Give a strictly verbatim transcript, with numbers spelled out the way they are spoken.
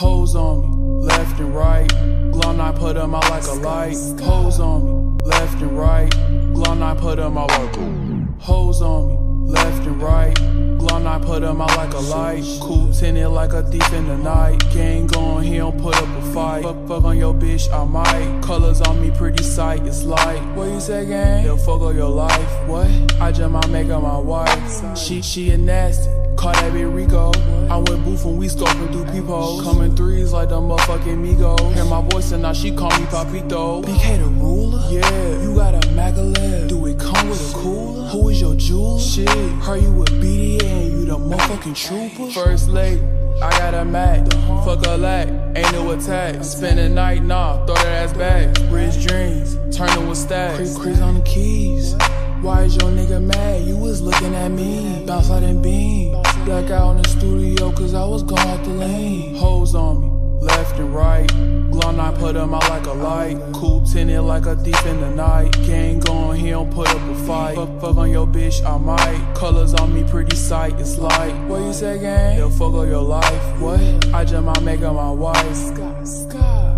Hoes on me, left and right. Glum, I put them out like a light. Hoes on me, left and right. Glum, I put them out like a. Hoes on me, left and right. Glum, I put them out like a light. Cool tinted like a thief in the night. Gang going, he don't put up a fight. Fuck, fuck on your bitch, I might. Colors on me, pretty sight, it's light. What you say, gang? They'll fuck on your life. What? I just might make her my wife. She, she a nasty. Call that bitch Rico. I'm with Booth and we scoping through peepholes. Coming threes like the motherfucking Migos. Hear my voice and now she call me Papito. B K the ruler? Yeah. You got a Magalef. Do it come with a cooler? Who is your jeweler? Shit. Heard you with B D A and you the motherfucking trooper. First late, I got a Mac. Fuck a lack, ain't no attack. Spend the night, nah, throw that ass back. Rich dreams, turn them with stacks. Crease, crease on the keys. Why is your nigga mad? You was looking at me. Bounce out and beam. Black out in the studio cause I was gone off the lane. Hoes on me, left and right. Glum, I put them out like a light. Cool tinted like a thief in the night. Gang going, he don't put up a fight. Fuck, fuck on your bitch, I might. Colors on me, pretty sight, it's light. What you say, gang? They'll fuck on your life. What? I just might make her my wife. Scott, Scott.